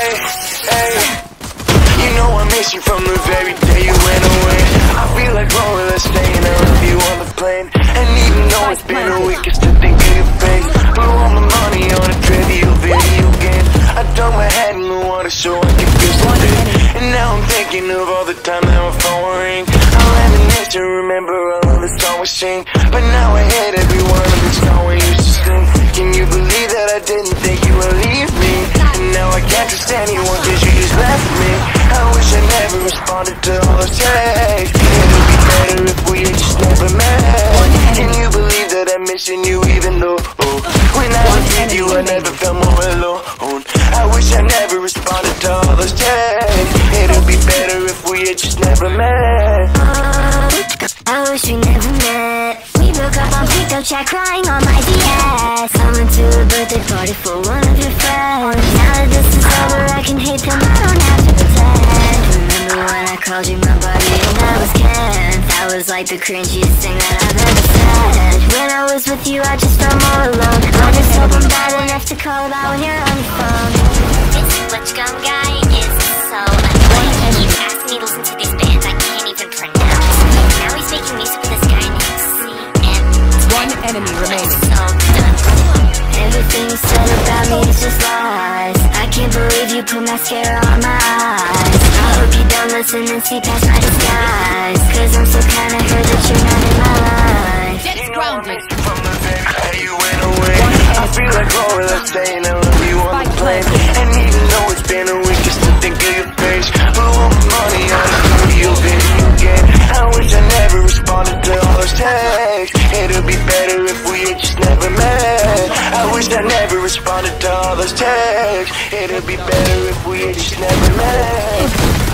Hey, hey. You know I miss you from the very day you went away. I feel like rolling, staying out with you on the plane. And even though it's been a week, I still think of your face. Blew all my money on a trivial video game. I dug my head in the water so I could feel something. And now I'm thinking of all the time that my phone will ring. I reminisce to remember all of the songs we sing. But now I hate every one of the songs we used to sing. Can you believe that I didn't think you would leave me? And now I can't trust anyone cause you just left me. I wish I never responded to all those texts. It would be better if we had just never met. Can you believe that I'm missing you even though when I was with you I never felt more alone. I wish I never responded to all those texts. It would be better if we had just never met. I wish we never met. We broke up on pickup chat, crying on my DS. Coming to a birthday party for one of your friends. Now that this is over, I can hate them, I don't have to pretend. Remember when I called you my buddy and I was Ken? That was like the cringiest thing that I've ever said. When I was with you, I just felt more alone. I just hope I'm bad enough to call about when you're on your phone. This Switch Gum guy is so annoying. He asked me to listen to these bands I can't even pronounce. Now he's making music with this guy named CM. One enemy remaining. So done. Everything you said about me is just lies. I can't believe you put mascara on my eyes. I hope you don't listen and see past my disguise. Cause I'm so kinda hurt that you're not in my life. Jet's grounded. From the very day you went away. I feel like rolling, staying out with you on the plane. And even though it's been a week, I still think of your face. Blew all my money on a video game. I wish I never responded to all those texts. It'd be better if we had just never met. I wish I never responded to all those texts. It'd be better if we had just never met.